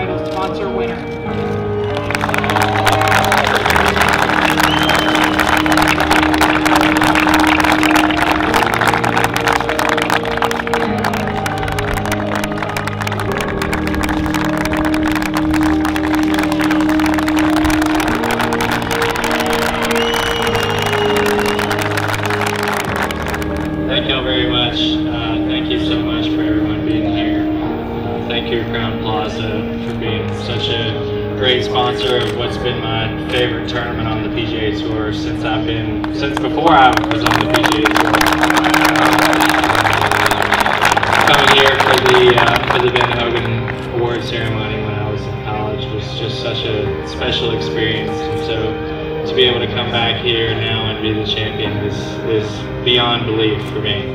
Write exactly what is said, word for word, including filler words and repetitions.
title sponsor winner. Thank you all very much. Uh, thank you so much for everyone being here. Uh, thank you, Crown Plaza, for being such a great sponsor of what's been my favorite tournament on the P G A Tour since I've been, since before I was on the P G A Tour. Coming here for the uh, for the Ben Hogan Award ceremony when I was in college was just such a special experience, and so to be able to come back here now and be the champion is, is beyond belief for me.